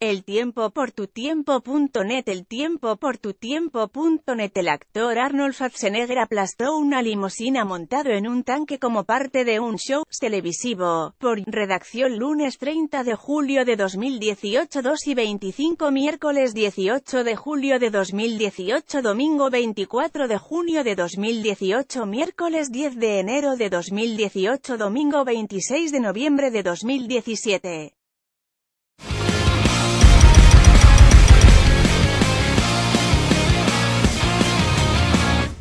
eltiempo.net. El actor Arnold Schwarzenegger aplastó una limusina montado en un tanque como parte de un show televisivo. Por redacción, lunes 30 de julio de 2018, 2:25, miércoles 18 de julio de 2018, domingo 24 de junio de 2018, miércoles 10 de enero de 2018, domingo 26 de noviembre de 2017.